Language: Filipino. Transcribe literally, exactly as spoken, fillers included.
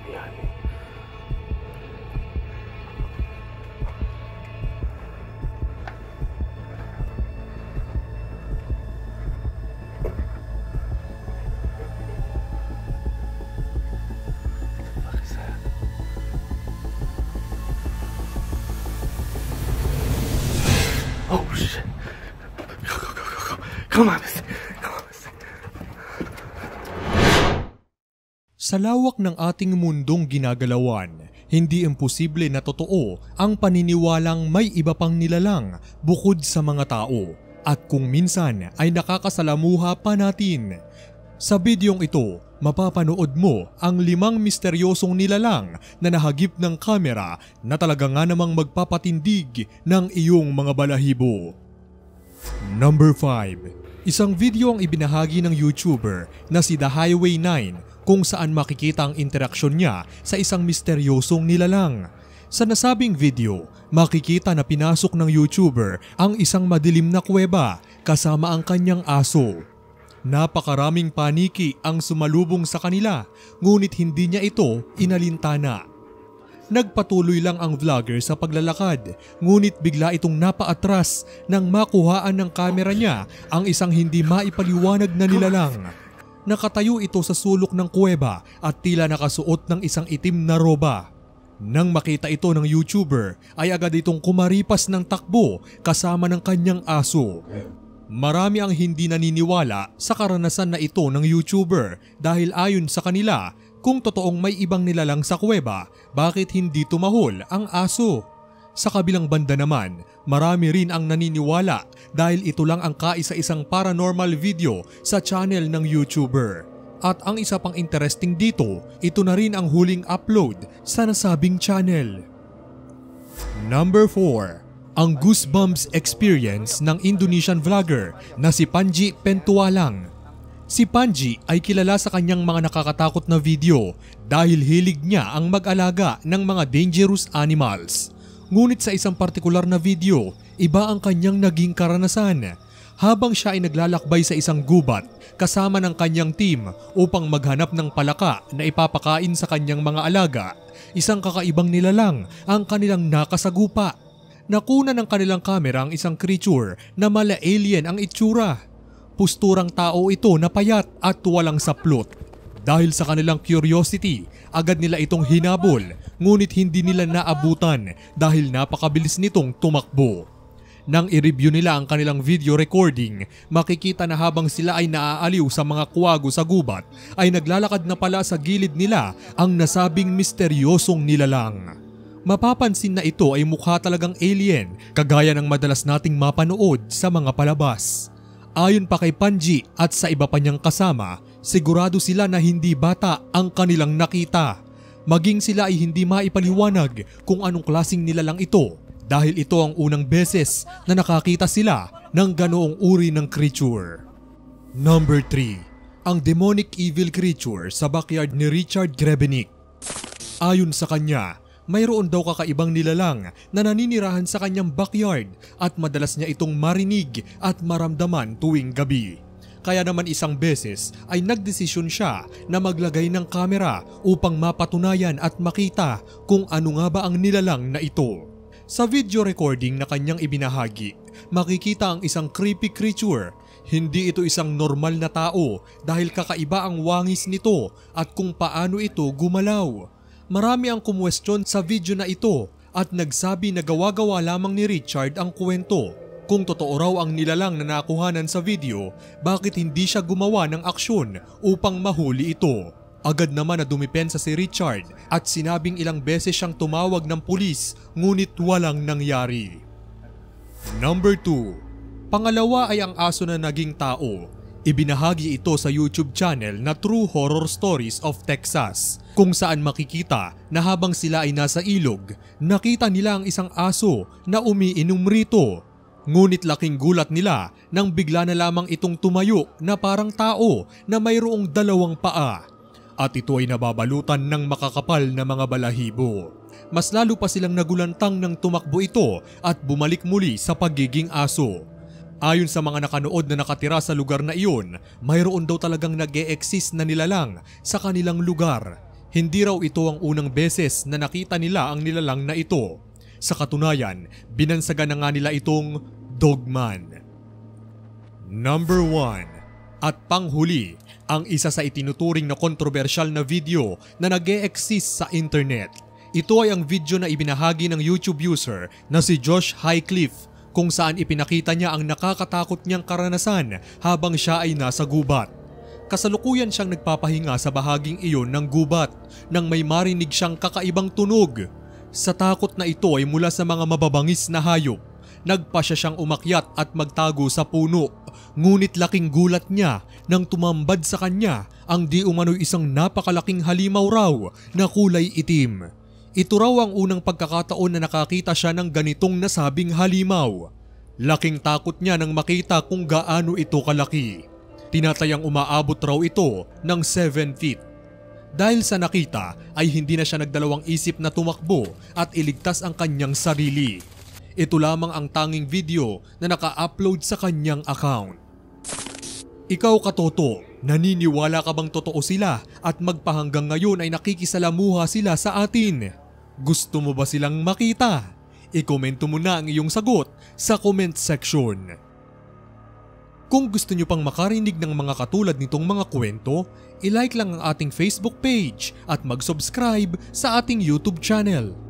Ayan. Oh shit. Go, go, go, go, go. Come on, miss. Come on, miss. Sa lawak ng ating mundong ginagalawan, hindi imposible na totoo ang paniniwalang may iba pang nilalang bukod sa mga tao at kung minsan ay nakakasalamuha pa natin. Sa bidyong ito, mapapanood mo ang limang misteryosong nilalang na nahagip ng kamera na talaga nga namang magpapatindig ng iyong mga balahibo. Number five. Isang video ang ibinahagi ng YouTuber na si The Highway nine kung saan makikita ang interaksyon niya sa isang misteryosong nilalang. Sa nasabing video, makikita na pinasok ng YouTuber ang isang madilim na kuweba kasama ang kanyang aso. Napakaraming paniki ang sumalubong sa kanila, ngunit hindi niya ito inalintana. Nagpatuloy lang ang vlogger sa paglalakad, ngunit bigla itong napaatras nang makuhaan ng kamera niya ang isang hindi maipaliwanag na nilalang. Nakatayo ito sa sulok ng kuweba at tila nakasuot ng isang itim na roba. Nang makita ito ng YouTuber ay agad itong kumaripas ng takbo kasama ng kanyang aso. Marami ang hindi naniniwala sa karanasan na ito ng YouTuber dahil ayon sa kanila, kung totoong may ibang nilalang sa kuweba, bakit hindi tumahol ang aso? Sa kabilang banda naman, marami rin ang naniniwala dahil ito lang ang kaisa-isang paranormal video sa channel ng YouTuber. At ang isa pang interesting dito, ito na rin ang huling upload sa nasabing channel. Number four. Ang goosebumps experience ng Indonesian vlogger na si Panji Pentualang. Si Panji ay kilala sa kanyang mga nakakatakot na video dahil hilig niya ang mag-alaga ng mga dangerous animals. Ngunit sa isang partikular na video, iba ang kanyang naging karanasan. Habang siya ay naglalakbay sa isang gubat kasama ng kanyang team upang maghanap ng palaka na ipapakain sa kanyang mga alaga, isang kakaibang nilalang ang kanilang nakasagupa. Nakuna ng kanilang kamera ang isang creature na mala alien ang itsura. Pusturang tao ito na payat at walang saplot. Dahil sa kanilang curiosity, agad nila itong hinabol, ngunit hindi nila naabutan dahil napakabilis nitong tumakbo. Nang i-review nila ang kanilang video recording, makikita na habang sila ay naaaliw sa mga kuwago sa gubat, ay naglalakad na pala sa gilid nila ang nasabing misteryosong nilalang. Mapapansin na ito ay mukha talagang alien, kagaya ng madalas nating mapanood sa mga palabas. Ayon pa kay Panji at sa iba pa niyang kasama, sigurado sila na hindi bata ang kanilang nakita. Maging sila ay hindi maipaliwanag kung anong klaseng nilalang ito dahil ito ang unang beses na nakakita sila ng ganoong uri ng creature. Number three. Ang demonic evil creature sa backyard ni Richard Grebenich. Ayon sa kanya, mayroon daw kakaibang nilalang na naninirahan sa kanyang backyard at madalas niya itong marinig at maramdaman tuwing gabi. Kaya naman isang beses ay nagdesisyon siya na maglagay ng kamera upang mapatunayan at makita kung ano nga ba ang nilalang na ito. Sa video recording na kanyang ibinahagi, makikita ang isang creepy creature. Hindi ito isang normal na tao dahil kakaiba ang wangis nito at kung paano ito gumalaw. Marami ang kumwestiyon sa video na ito at nagsabi na gawa-gawa lamang ni Richard ang kwento. Kung totoo raw ang nilalang na nakuhanan sa video, bakit hindi siya gumawa ng aksyon upang mahuli ito? Agad naman na dumipensa si Richard at sinabing ilang beses siyang tumawag ng pulis ngunit walang nangyari. Number two. Pangalawa ay ang aso na naging tao. Ibinahagi ito sa YouTube channel na True Horror Stories of Texas, kung saan makikita na habang sila ay nasa ilog, nakita nila ang isang aso na umiinom rito. Ngunit laking gulat nila nang bigla na lamang itong tumayo na parang tao na mayroong dalawang paa. At ito ay nababalutan ng makakapal na mga balahibo. Mas lalo pa silang nagulantang nang tumakbo ito at bumalik muli sa pagiging aso. Ayon sa mga nakanood na nakatira sa lugar na iyon, mayroon daw talagang nag-e-exist na nilalang sa kanilang lugar. Hindi raw ito ang unang beses na nakita nila ang nilalang na ito. Sa katunayan, binansagan na nga nila itong Dogman. Number one. At panghuli, ang isa sa itinuturing na kontrobersyal na video na nag-e-exist sa internet. Ito ay ang video na ibinahagi ng YouTube user na si Josh Highcliffe kung saan ipinakita niya ang nakakatakot niyang karanasan habang siya ay nasa gubat. Kasalukuyan siyang nagpapahinga sa bahaging iyon ng gubat nang may marinig siyang kakaibang tunog. Sa takot na ito ay mula sa mga mababangis na hayop. Nagpa siya siyang umakyat at magtago sa puno. Ngunit laking gulat niya nang tumambad sa kanya ang di umano'y isang napakalaking halimaw raw na kulay itim. Ito raw ang unang pagkakataon na nakakita siya ng ganitong nasabing halimaw. Laking takot niya nang makita kung gaano ito kalaki. Tinatayang umaabot raw ito ng seven feet. Dahil sa nakita ay hindi na siya nagdalawang isip na tumakbo at iligtas ang kanyang sarili. Ito lamang ang tanging video na naka-upload sa kanyang account. Ikaw katoto, naniniwala ka bang totoo sila at magpahanggang ngayon ay nakikisalamuha sila sa atin? Gusto mo ba silang makita? I-komento mo na ang iyong sagot sa comment section. Kung gusto nyo pang makarinig ng mga katulad nitong mga kwento, i-like lang ang ating Facebook page at mag-subscribe sa ating YouTube channel.